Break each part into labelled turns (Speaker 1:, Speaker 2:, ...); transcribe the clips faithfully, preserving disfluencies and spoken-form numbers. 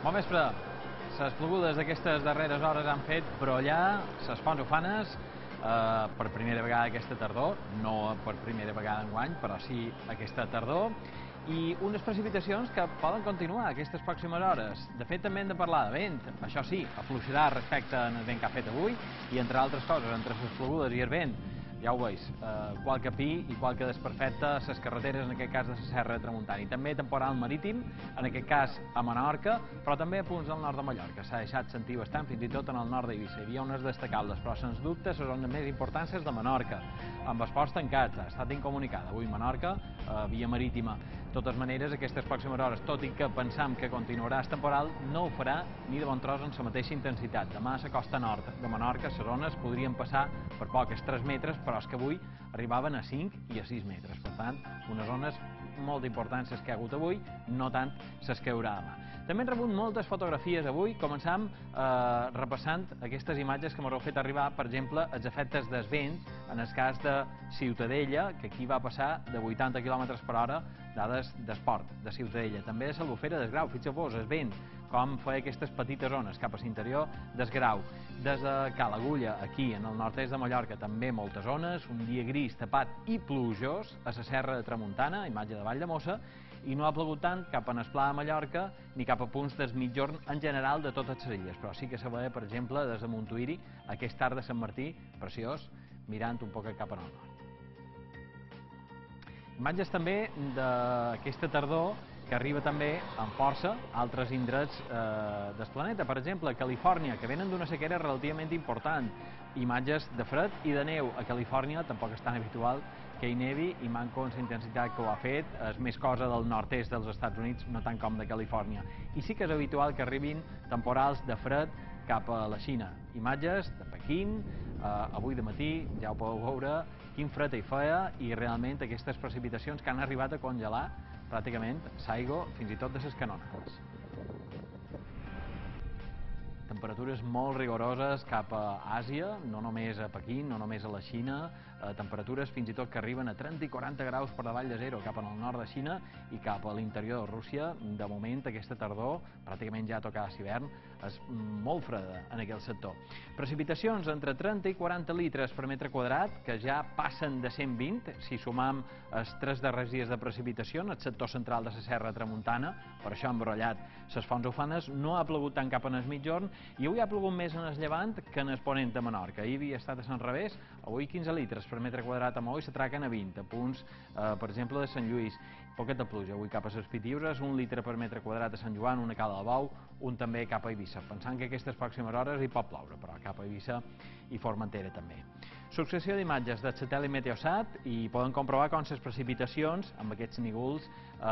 Speaker 1: Bon vespre. Les plogudes d'aquestes darreres hores han fet brollar les fonts ufanes eh, per primera vegada aquesta tardor, no per primera vegada enguany, però sí aquesta tardor, i unes precipitacions que poden continuar aquestes pròximes hores. De fet, també hem de parlar de vent. Això sí, afluixarà respecte al vent que ha fet avui, i entre altres coses, entre les plogudes i el vent, ja ho veus, eh, qualque pi i qualque desperfecte a les carreteres, en aquest cas de la Serra de Tramuntana. I també temporal marítim, en aquest cas a Menorca, però també a punts del nord de Mallorca. S'ha deixat sentir bastant, fins i tot en el nord d'Eivissa. Hi havia unes destacables, però sens dubte les zones més importants de Menorca, amb els ports tancats, ha estat incomunicada. Avui Menorca, eh, via marítima. De totes maneres, aquestes pròximes hores, tot i que pensam que continuarà el temporal, no ho farà ni de bon tros en la mateixa intensitat. Demà a la costa nord de Menorca, les ones podrien passar per poques tres metres, però és que avui arribaven a cinc i a sis metres. Per tant, unes ones molt importants les que hi ha hagut avui, no tant les que hi haurà demà. També hem rebut moltes fotografies avui, començam eh, repassant aquestes imatges que m'heu fet arribar, per exemple, els efectes del vent, en el cas de Ciutadella, que aquí va passar de vuitanta quilòmetres per hora, dades d'esport de Ciutadella. També de l'Albufera del Grau, fixeu-vos, el vent, com feia aquestes petites ones cap a l'interior del Grau. Des de Ca l'Agulla, aquí, en el nord-est de Mallorca, també moltes ones, un dia gris, tapat i plujós, a la Serra de Tramuntana, imatge de Valldemossa, i no ha plogut tant cap a l'Esplà de Mallorca ni cap a punts del mitjorn en general de totes les illes, però sí que se veia, per exemple, des de Montuïri, aquest arc de Sant Martí, preciós, mirant un poc cap al nord. Imatges també d'aquesta tardor que arriba també amb força a altres indrets eh, del planeta. Per exemple, a Califòrnia, que venen d'una sequera relativament important. Imatges de fred i de neu. A Califòrnia tampoc és tan habitual que hi nevi i manco en la intensitat que ho ha fet. És més cosa del nord-est dels Estats Units, no tant com de Califòrnia. I sí que és habitual que arribin temporals de fred cap a la Xina. Imatges de Pequín, eh, avui de matí ja ho podeu veure, quin fred hi feia, i realment aquestes precipitacions que han arribat a congelar pràcticament l'aigua fins i tot de les canonades. Temperatures molt rigoroses cap a Àsia, no només a Pequín, no només a la Xina, eh, temperatures fins i tot que arriben a trenta i quaranta graus per davall de zero cap al nord de Xina i cap a l'interior de Rússia. De moment, aquesta tardor, pràcticament ja toca l'hivern, és molt freda en aquell sector. Precipitacions entre trenta i quaranta litres per metre quadrat, que ja passen de cent vint, si sumam els tres darrers dies de precipitació en el sector central de la Serra de Tramuntana, per això han brollat les fonts ufanes. No ha plogut tant cap en el mitjorn, i avui ha plogut més en el llevant que en el ponent de Menorca. Ahir havia estat a Sant Revés, avui quinze litres per metre quadrat a Maó i s'atraquen a vint, a punts, eh, per exemple, de Sant Lluís. Poqueta pluja avui cap a les Pitiüses, un litre per metre quadrat a Sant Joan, una a Cala del Bou, un també cap a Eivissa. Pensant que aquestes pròximes hores hi pot ploure, però cap a Eivissa i Formentera també. Successió d'imatges del satèl·lit Meteosat, i poden comprovar com les precipitacions, amb aquests nígols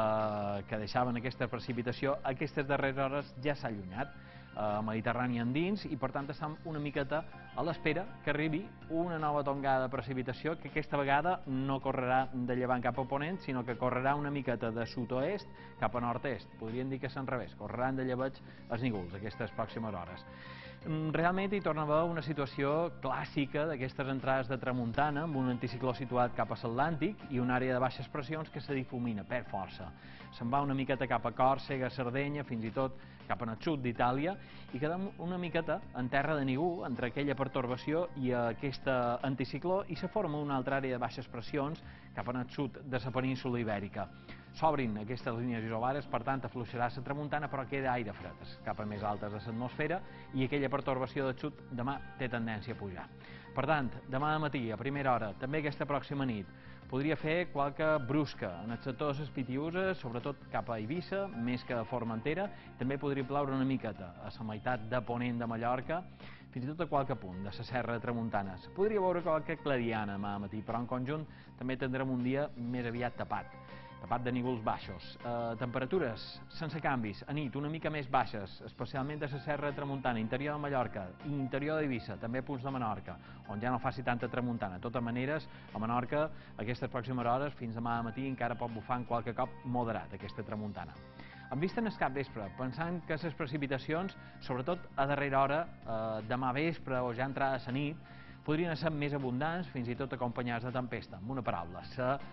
Speaker 1: eh, que deixaven aquesta precipitació, aquestes darreres hores ja s'ha allunyat a Mediterrani endins, i per tant estem una miqueta a l'espera que arribi una nova tongada de precipitació, que aquesta vegada no correrà de llevant cap a ponent, sinó que correrà una miqueta de sud-oest cap a nord-est. Podríem dir que és enrevés, correran de llebeig els nígols aquestes pròximes hores. Realment hi torna a haver una situació clàssica d'aquestes entrades de tramuntana, amb un anticicló situat cap a l'Atlàntic i una àrea de baixes pressions que se difumina, perd força. Se'n va una miqueta cap a Còrsega, Sardenya, fins i tot cap al sud d'Itàlia, i queda una miqueta en terra de ningú entre aquella pertorbació i aquest anticicló, i se forma una altra àrea de baixes pressions cap al sud de la península Ibèrica. S'obrin aquestes línies isolades, per tant afluixarà la tramuntana, però queda aire fred cap a més altes de l'atmosfera, i aquella pertorbació de sud demà té tendència a pujar. Per tant, demà de matí, a primera hora, també aquesta pròxima nit, podria fer qualque brusca en el sector de les Pitiüses, sobretot cap a Eivissa, més que a Formentera. També podria ploure una miqueta a la meitat de ponent de Mallorca, fins i tot a qualque punt de la Serra de Tramuntana. Se podria veure qualque clariana demà matí, però en conjunt també tindrem un dia més aviat tapat. tapat de nígols baixos. Eh, temperatures sense canvis, a nit una mica més baixes, especialment a la Serra de Tramuntana, interior de Mallorca i interior d'Eivissa, també punts de Menorca, on ja no faci tanta tramuntana. De totes maneres, a Menorca, aquestes pròximes hores, fins demà al matí, encara pot bufar en qualque cop moderat aquesta tramuntana. En vista en el cap vespre, pensant que les precipitacions, sobretot a darrera hora, eh, demà vespre o ja entrada a la nit, podrien ser més abundants, fins i tot acompanyats de tempesta. Amb una paraula,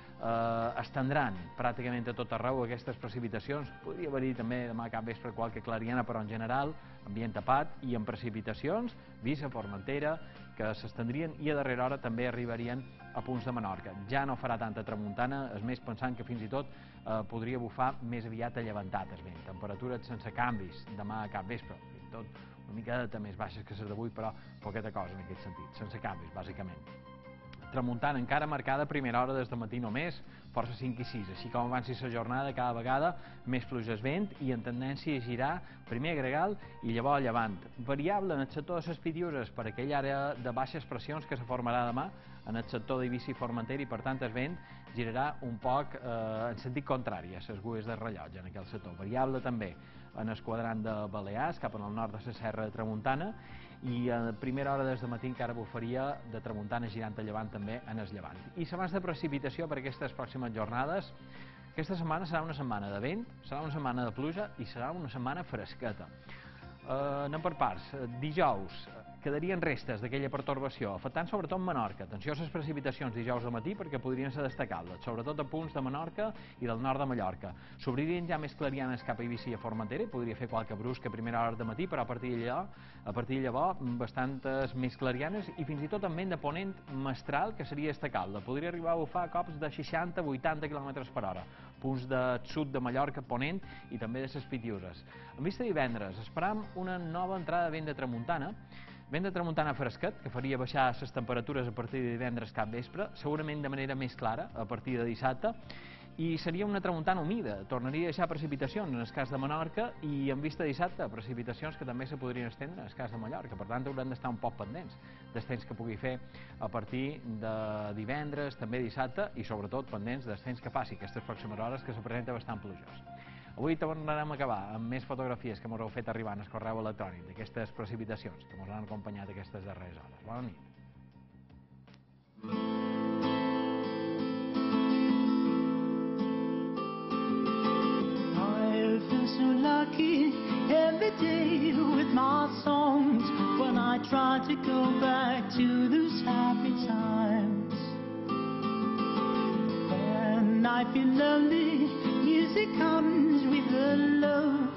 Speaker 1: s'estendran pràcticament a tot arreu aquestes precipitacions. Podria haver-hi també demà cap vespre qualque clariana, però en general ambient tapat i amb precipitacions, vist a Formentera, que s'estendrien i a darrera hora també arribarien a punts de Menorca. Ja no farà tanta tramuntana, és més pensant que fins i tot eh, podria bufar més aviat a llevantat el vent. Temperatures sense canvis demà cap vespre, fins i tot una miqueta més baixes que les d'avui, però poqueta cosa en aquest sentit, sense canvis, bàsicament. Tramuntana encara marcada a primera hora des de matí només, força cinc i sis, així com avanci la jornada cada vegada més pluges vent i en tendència a girar primer a gregal i llavors a llevant. Variable en el sector de les Pitiuses per aquella àrea de baixes pressions que se formarà demà en el sector d'Eivissa i Formentera i per tant el vent girarà un poc eh, en sentit contrari a les agulles de rellotge en aquell sector. Variable també en el quadrant de Balears cap al nord de la Serra de Tramuntana i a primera hora des de matí encara bufaria de tramuntana girant a llevant també en el llevant. I l'abans de precipitació per aquestes pròximes jornades, aquesta setmana serà una setmana de vent, serà una setmana de pluja i serà una setmana fresqueta. Uh, anem per parts. Dijous quedarien restes d'aquella pertorbació, afectant sobretot Menorca. Atenció a les precipitacions dijous al matí perquè podrien ser destacables, sobretot a punts de Menorca i del nord de Mallorca. S'obririen ja més clarianes cap a Eivissa i a Formentera, podria fer qualque brusc a primera hora de matí, però a partir de llavors, a partir de llavors bastantes més clarianes i fins i tot amb vent de ponent mestral que seria destacable. Podria arribar a bufar cops de seixanta a vuitanta quilòmetres per hora. Punts de sud de Mallorca, ponent i també de les Pitiuses. En vista divendres, esperam una nova entrada de vent de tramuntana, vent de tramuntana fresquet, que faria baixar les temperatures a partir de divendres cap vespre, segurament de manera més clara a partir de dissabte, i seria una tramuntana humida, tornaria a deixar precipitacions en el cas de Menorca i en vista de dissabte, precipitacions que també se podrien estendre en el cas de Mallorca, per tant haurem d'estar un poc pendents dels temps que pugui fer a partir de divendres, també dissabte i sobretot pendents dels temps que faci aquestes pròximes hores que se presenta bastant plujós. Avui tornarem a acabar amb més fotografies que m'haureu fet arribar en el correu electrònic d'aquestes precipitacions que ens han acompanyat aquestes darreres hores. Bona nit.
Speaker 2: I feel so lucky every day with my songs when I try to go back to those happy times. When I feel lonely, music comes with a love